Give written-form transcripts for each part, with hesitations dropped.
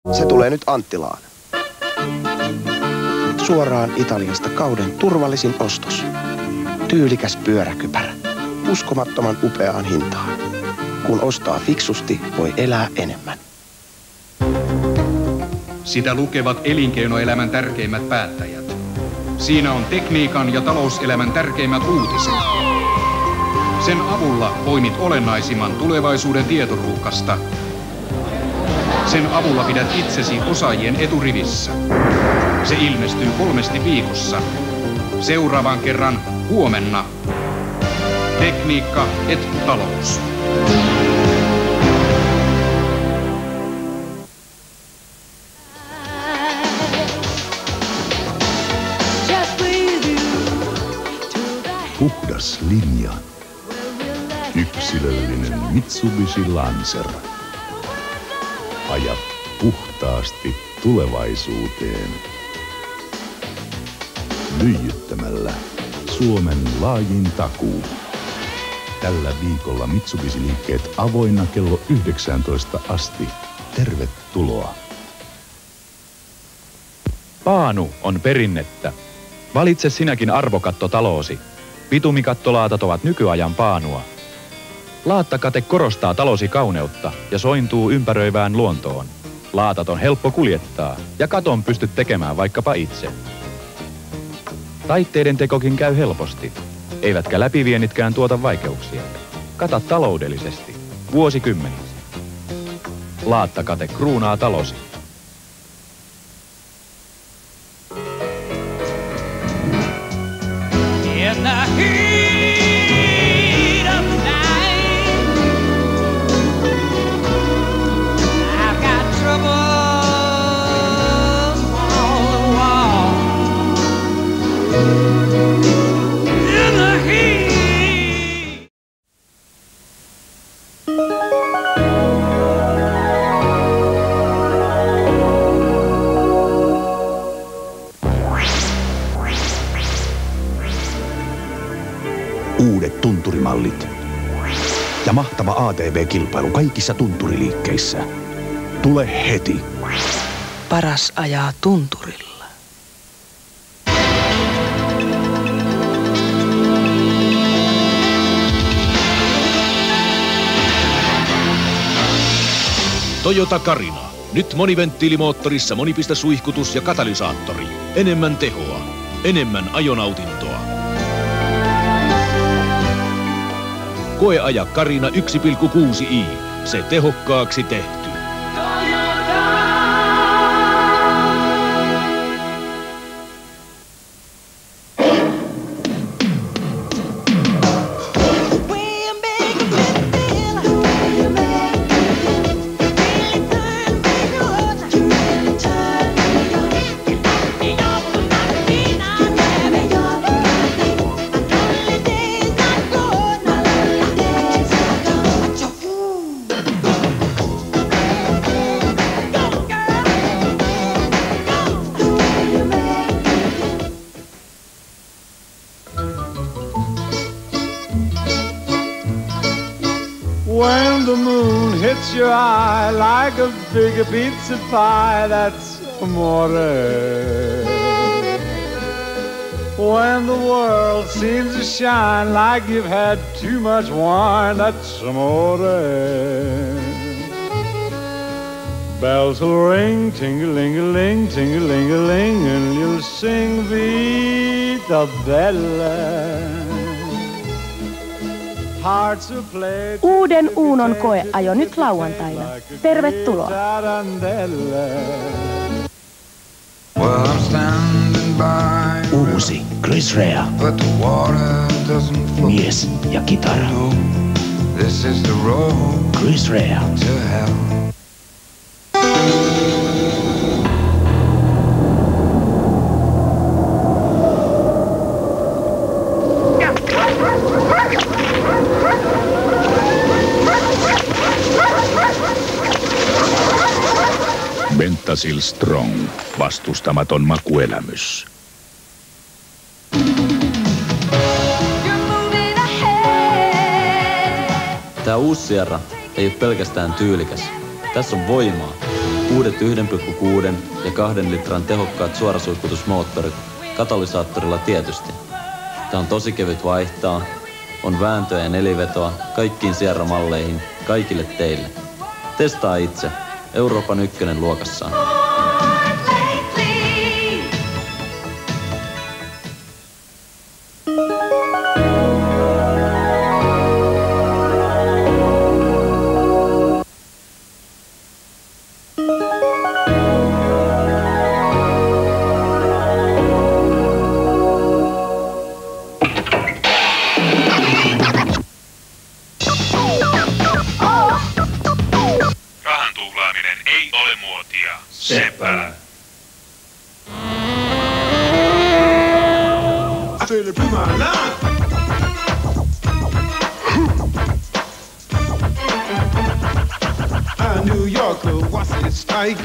Se tulee nyt Anttilaan. Suoraan Italiasta kauden turvallisin ostos. Tyylikäs pyöräkypärä. Uskomattoman upeaan hintaan. Kun ostaa fiksusti, voi elää enemmän. Sitä lukevat elinkeinoelämän tärkeimmät päättäjät. Siinä on tekniikan ja talouselämän tärkeimmät uutiset. Sen avulla poimit olennaisimman tulevaisuuden tietoruuhkasta. Sen avulla pidät itsesi osaajien eturivissä. Se ilmestyy 3 viikossa. Seuraavan kerran huomenna. Tekniikka et talous. Puhdas linja. Yksilöllinen Mitsubishi Lancer. Aja puhtaasti tulevaisuuteen. Lyijyttämällä Suomen laajin takuu. Tällä viikolla Mitsubishi-liikkeet avoinna kello 19 asti. Tervetuloa. Paanu on perinnettä. Valitse sinäkin arvokattotaloosi. Bitumikattolaatat ovat nykyajan paanua. Laattakate korostaa talosi kauneutta ja sointuu ympäröivään luontoon. Laatat on helppo kuljettaa ja katon pystyt tekemään vaikkapa itse. Taitteiden tekokin käy helposti, eivätkä läpiviennitkään tuota vaikeuksia. Kata taloudellisesti, vuosikymmeniksi. Laattakate kruunaa talosi. Uudet tunturimallit. Ja mahtava ATV-kilpailu kaikissa tunturiliikkeissä. Tule heti. Paras ajaa tunturilla. Toyota Carina. Nyt moniventtiilimoottorissa monipiste-suihkutus ja katalysaattori. Enemmän tehoa. Enemmän ajonautintoa. Koeaja Carina 1,6i. Se tehokkaaksi tehty. When the moon hits your eye like a big pizza pie, that's amore. When the world seems to shine like you've had too much wine, that's amore. Bells will ring, ting-a-ling-a-ling, ting-a-ling-a-ling, and you'll sing Vita Bella. Uuden Uunon koeajo nyt lauantaina. Tervetuloa. Uusi Chris Rea. Mies ja kitara. Chris Rea. Bentasil Strong. Vastustamaton makuelämys. Tää uusi Sierra ei ole pelkästään tyylikäs. Tässä on voimaa Uudet 1,6 ja 2 litran tehokkaat suorasuihkutusmoottorit katalysaattorilla tietysti. Tää on tosi kevyt vaihtaa, on vääntöä ja nelivetoa kaikkiin Sierra-malleihin, kaikille teille. Testaa itse. Euroopan ykkönen luokassaan. Sepä. New Yorker, what's its like?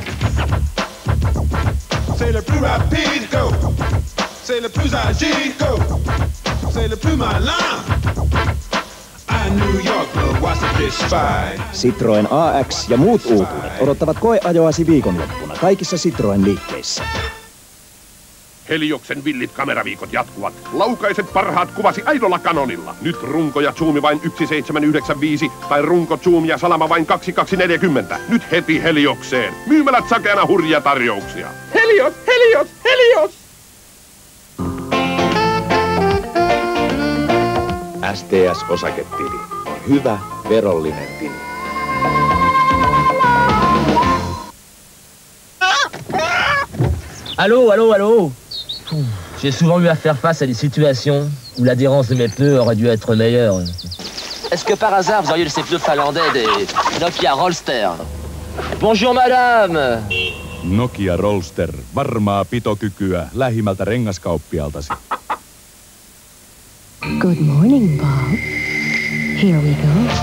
C'est le plus rapide, go. C'est le plus agile, go. C'est le plus malin. New Yorker, what's its spy? Citroen AX ja muut uutuudet odottavat koeajoasi viikonloppuna kaikissa Citroen liikkeissä. Helioksen villit kameraviikot jatkuvat. Laukaiset parhaat kuvasi aidolla Canonilla. Nyt runko ja zoomi vain 1795 tai runko, zoom ja salama vain 2240. Nyt heti Heliokseen. Myymälät sakeana hurjia tarjouksia. Helios, Helios, Helios! STS-osaketili on hyvä verollinen tili. Allô, allô, allô. J'ai souvent eu à faire face à des situations où l'adhérence de mes pneus aurait dû être meilleure. Est-ce que par hasard vous auriez de ces pneus finlandais des Nokia Rollster? Bonjour madame. Nokia Rollster, varmaa pitokykyä lähimmältä rengaskauppialtasi. Good morning, Bob. Here we go.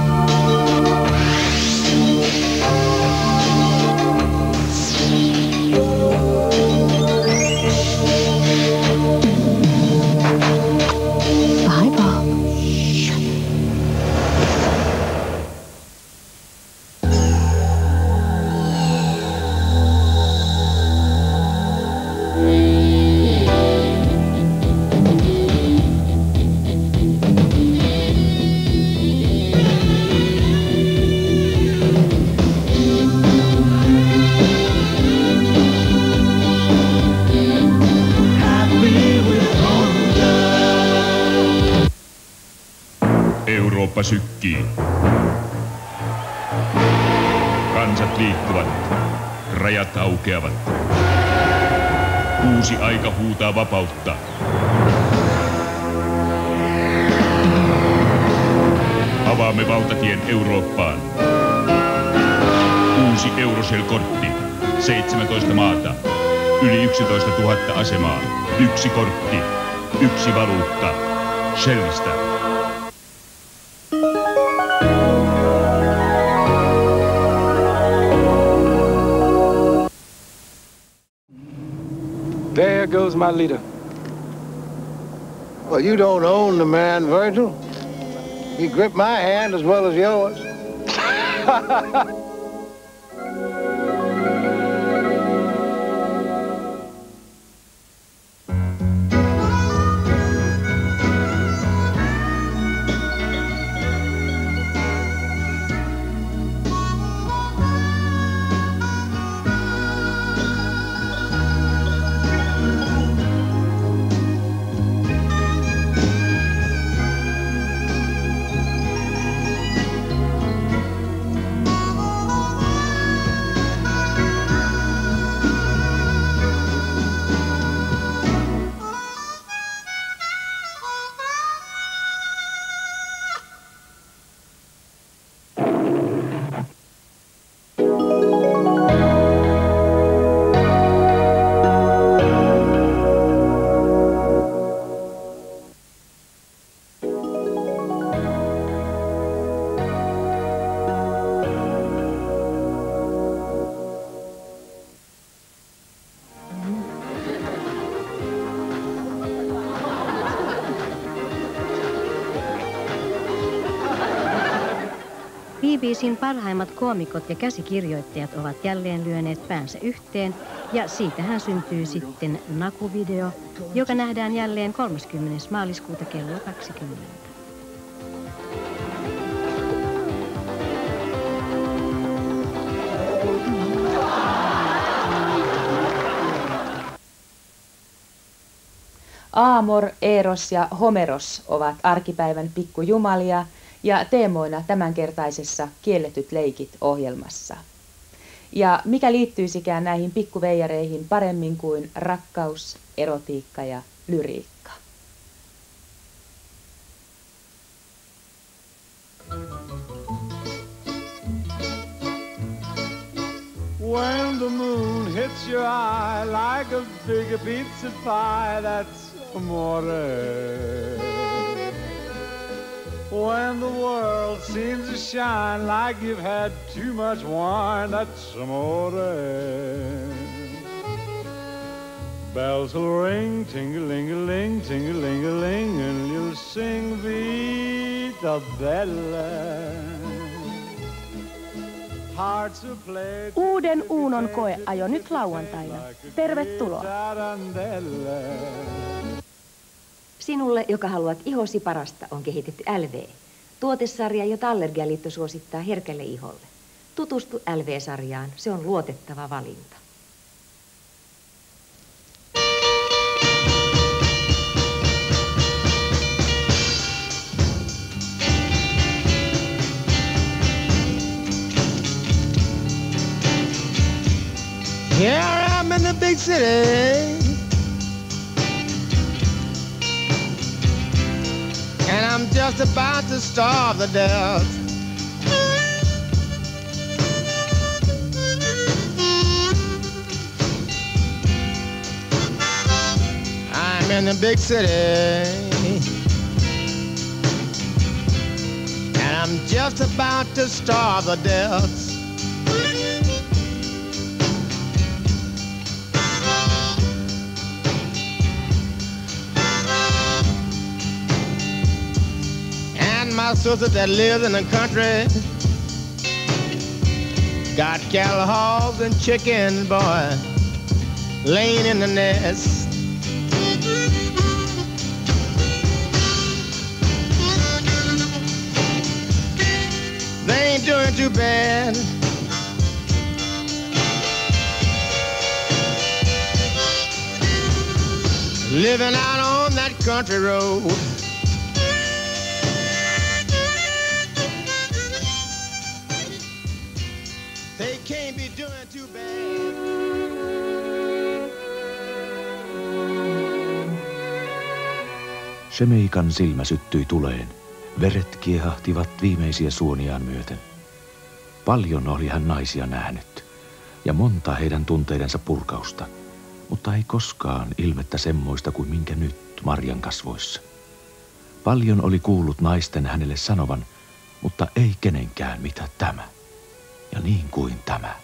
Eurooppa sykkii. Kansat liikkuvat. Rajat aukeavat. Uusi aika huutaa vapautta. Avaamme valtatien Eurooppaan. Uusi Eurocell-kortti. 17 maata. Yli 11 000 asemaa. Yksi kortti. Yksi valuutta. Shellistä. There goes my leader. Well, you don't own the man, Virgil. He gripped my hand as well as yours. biisin parhaimmat koomikot ja käsikirjoittajat ovat jälleen lyöneet päänsä yhteen ja siitähän syntyy sitten Naku-video, joka nähdään jälleen 30. maaliskuuta kello 20. Aamor, Eros ja Homeros ovat arkipäivän pikkujumalia ja teemoina tämänkertaisessa Kielletyt leikit -ohjelmassa. Ja mikä liittyisikään näihin pikkuveijareihin paremmin kuin rakkaus, erotiikka ja lyriikka. When the moon hits your eye like a big pizza pie, that's amore. When the world seems to shine like you've had too much wine, that's amore. Bells will ring, ting-a-ling-a-ling, ting-a-ling-a-ling, and you'll sing Vita Bella. Uuden Uunon koeajo nyt lauantaina. Tervetuloa. Sinulle, joka haluat ihosi parasta, on kehitetty LV. Tuotesarja, jota Allergialiitto suosittaa herkälle iholle. Tutustu LV-sarjaan, se on luotettava valinta. Here I'm in the big city, and I'm just about to starve to death. I'm in the big city, and I'm just about to starve to death. My sister that lives in the country got cattle, hogs, and chickens, boy, laying in the nest. They ain't doing too bad. Living out on that country road. Shemeikan silmä syttyi tuleen. Veret kiehahtivat viimeisiä suoniaan myöten. Paljon oli hän naisia nähnyt, ja monta heidän tunteidensa purkausta, mutta ei koskaan ilmettä semmoista kuin minkä nyt Marjan kasvoissa. Paljon oli kuullut naisten hänelle sanovan, mutta ei kenenkään mitä tämä, ja niin kuin tämä.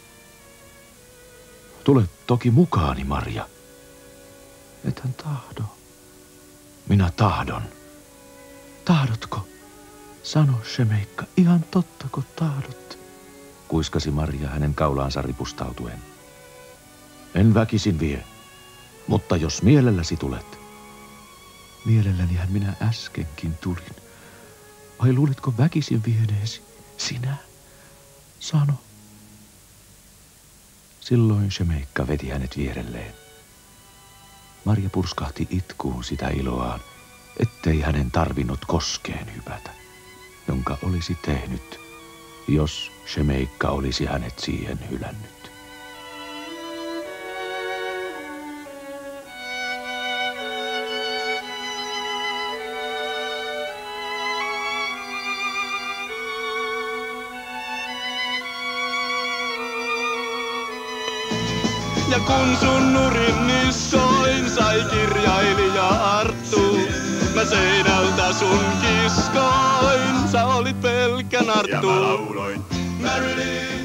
Tule toki mukaani, Marja. Ethän tahdo. Minä tahdon. Tahdotko? Sano, Shemeikka, ihan tottako tahdot? Kuiskasi Marja hänen kaulaansa ripustautuen. En väkisin vie, mutta jos mielelläsi tulet. Mielellänihän minä äskenkin tulin. Vai luulitko väkisin vieneesi? Sinä? Sano. Silloin Shemeikka veti hänet vierelleen. Marja purskahti itkuun sitä iloaan, ettei hänen tarvinnut koskeen hypätä, jonka olisi tehnyt, jos Shemeikka olisi hänet siihen hylännyt. Ja kun sun nurin nissoin sai kirjailija Arttu, mä seinältä sun kiskoin, sä olit pelkkä narttu. Ja mä lauloin. Marilyn.